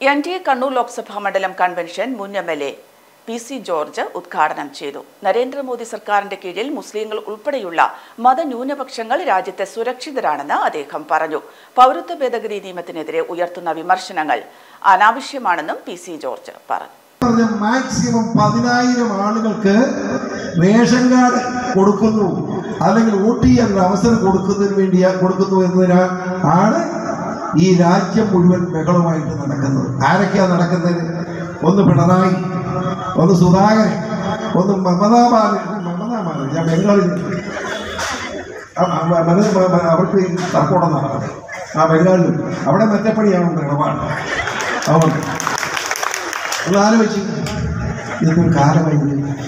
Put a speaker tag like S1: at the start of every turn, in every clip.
S1: NDA Kannur Lok Sabha മണ്ഡലം convention മുൻ MLA PC George ഉദ്ഘാടനം ചെയ്തു. നരേന്ദ്രമോദി സർക്കാരിന്റെ കീഴിൽ മുസ്ലിങ്ങൾ ഉൾപ്പെടെയുള്ള മതന്യൂനപക്ഷങ്ങൾ രാജ്യത്തെ സുരക്ഷിതരാണെന്ന് അദ്ദേഹം പറഞ്ഞു. പൗരത്വ ഭേദഗതി നിയമത്തിനെതിരെ ഉയർത്തുന്ന വിമർശനങ്ങൾ അനാവശ്യമാണെന്നും PC ജോർജ് പറഞ്ഞു.
S2: മാക്സിമം 10,000 ആളുകൾക്ക് റേഷൻ കാർഡ് കൊടുക്കുന്നു അല്ലെങ്കിൽ വോട്ട് ചെയ്യാൻ അവസരം കൊടുക്കുന്നു എന്നതിനാണ് ഈ രാജ്യം മുഴുവൻ ബഹളമായിട്ട് നടക്കുന്നത്. ആരൊക്കെയാണ് നടക്കുന്നത്? ഒന്ന് പിണറായി, ഒന്ന് സുധാകരൻ, ഒന്ന് മമതാ ബാനർജി. ഞാൻ ബംഗാളിൽ അവർക്ക് തർക്കോടം നടക്കുന്നത് ബംഗാളിൽ അവിടെ മറ്റപ്പടിയാണ് ഇടപാട്. അതുകൊണ്ട് ഒന്ന് ആലോചിച്ച് ഇതൊരു കാലമായി.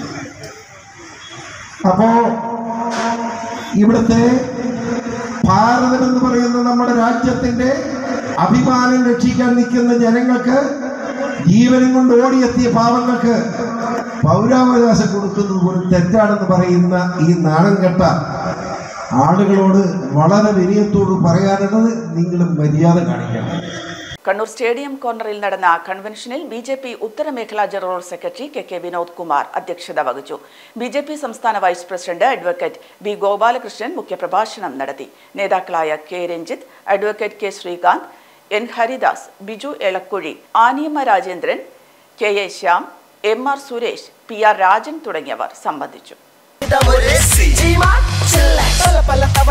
S2: അപ്പോ ഇവിടുത്തെ ഭാരതം എന്ന് പറയുന്ന നമ്മുടെ രാജ്യത്തിന്റെ അഭിമാനം രക്ഷിക്കാൻ നിൽക്കുന്ന ജനങ്ങൾക്ക്, ജീവനും കൊണ്ട് ഓടിയെത്തിയ പാവങ്ങൾക്ക് പൗരാവകാശം കൊടുക്കുന്നത് പോലും തെറ്റാണെന്ന് പറയുന്ന ഈ നാണംകെട്ട ആളുകളോട് വളരെ വിനയത്തോട് പറയാനുള്ളത് നിങ്ങൾ മര്യാദ കാണിക്കണം.
S1: കണ്ണൂർ സ്റ്റേഡിയം കോർണറിൽ നടന്ന കൺവെൻഷനിൽ BJP ഉത്തരമേഖലാ general secretary KK Vinod Kumar അധ്യക്ഷത വഹിച്ചു. BJP സംസ്ഥാന vice president advocate B Gopalakrishnan മുഖ്യപ്രഭാഷണം നടത്തി. നേതാക്കളായ K Ranjith, advocate K Sreekanth, N Haridas, Biju Elakkuzhi, Aniyamma Rajendran, KA Shyam, MR Suresh, PR Rajan തുടങ്ങിയവർ സംബന്ധിച്ചു.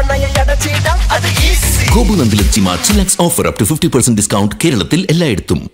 S3: ഗോപുനന്ദിലെ ചിമാ chillax offer up to 50% discount കേരളത്തിൽ എല്ലായിടത്തും.